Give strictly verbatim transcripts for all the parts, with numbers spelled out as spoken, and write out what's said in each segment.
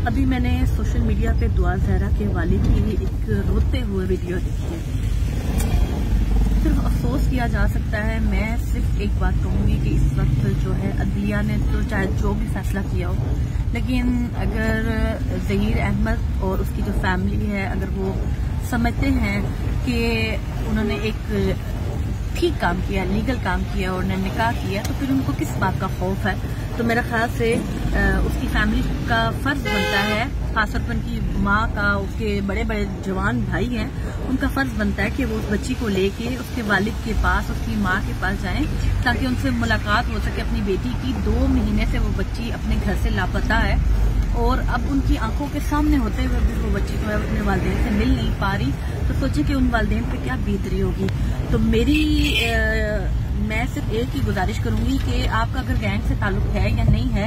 अभी मैंने social media पे दुआ ज़हरा के वालिद की एक रोते हुए वीडियो देखी है। सिर्फ अफसोस किया जा सकता है। मैं सिर्फ एक बात कहूंगी कि इस वक्त जो है अदलिया ने तो चाहे जो भी फैसला किया हो, लेकिन अगर ज़हीर अहमद और उसकी जो फैमिली है अगर वो समझते हैं कि उन्होंने एक ठीक काम किया, लीगल काम किया और उन्होंने निकाह किया, तो फिर उनको किस बात का खौफ है। तो मेरा ख्याल से उसकी फैमिली का फर्ज बनता है, खासतौर पर उनकी माँ का, उसके बड़े बड़े जवान भाई हैं, उनका फर्ज बनता है कि वो उस बच्ची को लेके उसके वालिद के पास, उसकी माँ के पास जाएं ताकि उनसे मुलाकात हो सके अपनी बेटी की। दो महीने से वो बच्ची अपने घर से लापता है और अब उनकी आंखों के सामने होते हुए भी वो बच्ची जो है अपने वालिदैन से मिल नहीं पा रही। तो सोचे कि उन वालिदैन पे क्या बीत रही होगी। तो मेरी आ, मैं सिर्फ एक ही गुजारिश करूंगी कि आपका अगर गैंग से ताल्लुक है या नहीं है,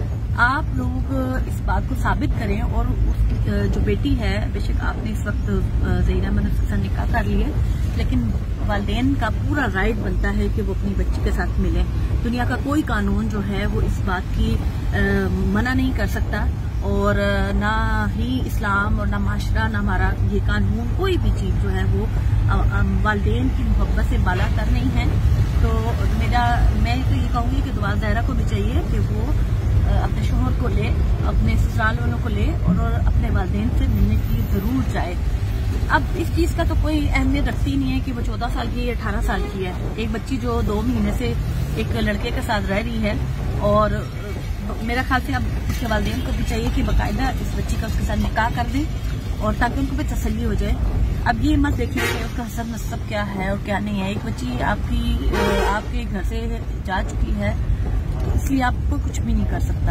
आप लोग इस बात को साबित करें। और उस जो बेटी है, बेशक आपने इस वक्त ज़हीर अहमद ने उसके साथ निकाह कर लिया, लेकिन वालिदैन का पूरा राइट बनता है कि वो अपनी बच्ची के साथ मिले। दुनिया का कोई कानून जो है वो इस बात की आ, मना नहीं कर सकता, और ना ही इस्लाम और ना माशरा, ना हमारा ये कानून, कोई भी चीज़ जो है वो वालिदैन की मोहब्बत से बाला तर नहीं है। तो मेरा मैं तो ये कहूँगी कि दुआ ज़हरा को भी चाहिए कि वो अपने शोहर को ले, अपने ससुराल वालों को ले और अपने वालिदैन से मिलने के लिए जरूर जाए। अब इस चीज का तो कोई अहमियत रखती नहीं है कि वो चौदह साल की या अठारह साल की है। एक बच्ची जो दो महीने से एक लड़के के साथ रह रही है, और मेरा ख्याल से अब उसके वालिदैन को भी चाहिए कि बाकायदा इस बच्ची का उसके साथ निकाह कर दें, और ताकि उनको भी तसल्ली हो जाए। अब ये मत देखिए कि उसका हसब नसब क्या है और क्या नहीं है। एक बच्ची आपकी आपके घर से जा चुकी है, इसलिए आपको कुछ भी नहीं कर सकता।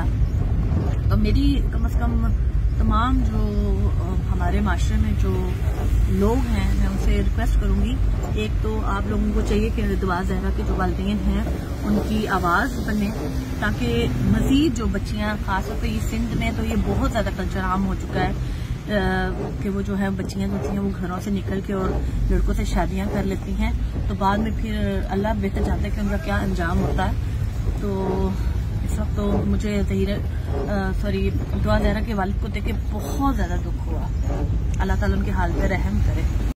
तो मेरी कम से कम तमाम जो हमारे माशरे में जो लोग हैं, मैं उनसे रिक्वेस्ट करूंगी, एक तो आप लोगों को चाहिए कि दुआ ज़हरा के जो वालिदैन हैं उनकी आवाज़ बने, ताकि मज़ीद जो बच्चियां, खासतौर पर ये सिंध में तो ये बहुत ज़्यादा कल्चर आम हो चुका है कि वो जो है बच्चियां जो हैं वो घरों से निकल के और लड़कों से शादियां कर लेती हैं, तो बाद में फिर अल्लाह बेहतर जानता है कि उनका क्या अंजाम होता है। तो इस वक्त तो मुझे ज़हीर सॉरी दुआ ज़हरा के वालिद को देख के बहुत ज़्यादा दुख हुआ। अल्लाह ताला उनके हाल पे रहम करे।